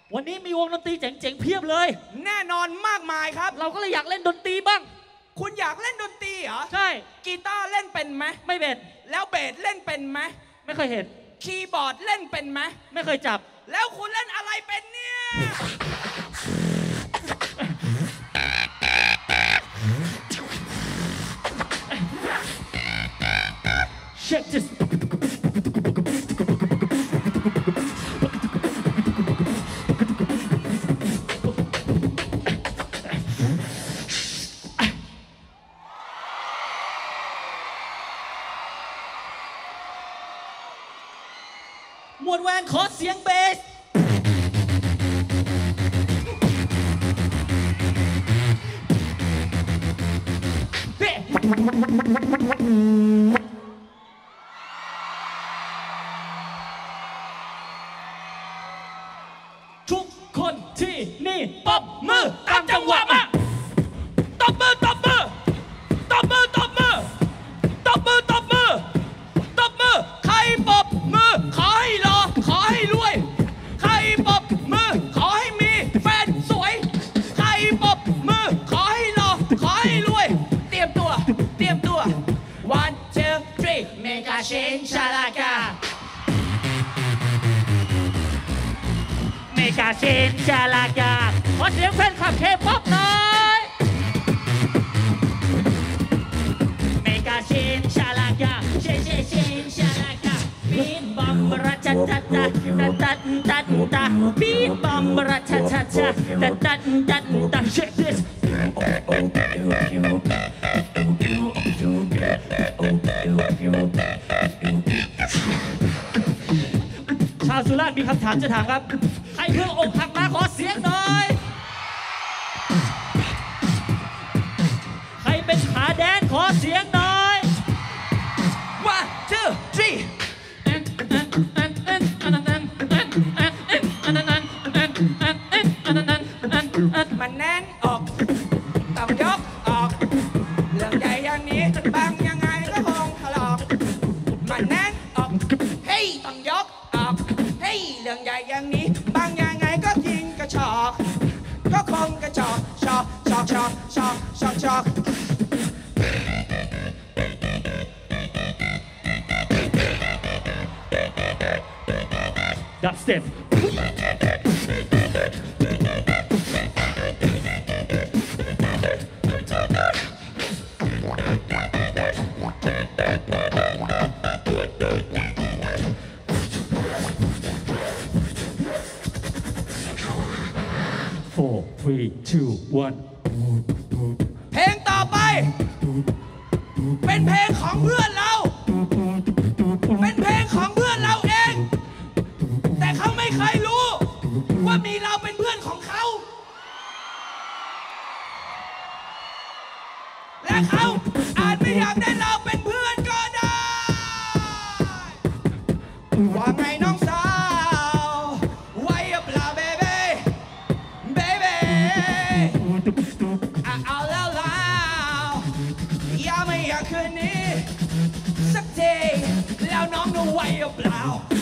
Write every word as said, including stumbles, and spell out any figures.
วันนี้มีวงดนตรีเจ๋งๆเพียบเลยแน่นอนมากมายครับเราก็เลยอยากเล่นดนตรีบ้างคุณอยากเล่นดนตรีเหรอใช่กีตาร์เล่นเป็นไหมไม่เป็นแล้วเบสเล่นเป็นไหมไม่เคยเห็นคีย์บอร์ดเล่นเป็นไหมไม่เคยจับแล้วคุณเล่นอะไรเป็นเนี่ย Check this หมวดแวนขอเสียงเบสทุกคนที่นี่ตบมือตามจังหวะมาตบมือตบมือตบมือตบมือตบมือตบมือตบมือใครปบมือขอให้รอขอให้รวยใครปบมือขอให้มีแฟนสวยใครปบมือขอให้รอขอให้รวยเตรียมตัวเตรียมตัว one two three เมกาเชนชาลากาเมกาเชนชาลากาขอเสียงแฟนคลับเคป๊อปหน่อยเมกาเชนชาลากาเชนเชนเชนชาลากาบีทบอมราชาทัตตาตัดตัดตัดตาบีทบอมราชาทัตตาตัดตัดตัดตา check this ชาวสุราษฎร์มีคำถามจะถามครับใครเพิ่งอกหักมาขอเสียงหน่อยใครเป็นขาแดนขอเสียงหน่อย one two three มันแน่นออกต้องยกออกเรื่องใหญ่อย่างนี้บางยังไงก็คงถลอกมันแน่นออกเฮ้ยต้องยกออกเฮ้ยเรื่องใหญ่อย่างนี้บางยังไงก็ยิงกระชอกก็คงกระจอกชอกชอกชอกชอกชอกชอกดับสเต็ปfour three two one เพลงต่อไปเป็นเพลงของเพื่อนเราเป็นเพลงของเพื่อนเราเองแต่เขาไม่เคยรู้ว่ามีเราเป็นเพื่อนของเขาและเขาอาจไม่อยากได้เราเป็นเพื่อนก็ได้ว่าไงน้องสาวไว้เปล่าเบเบ้เบเบ้เอาแล้วแล้วอย่าไม่อยากคืนนี้สักทีแล้วน้องดูไว้เปล่า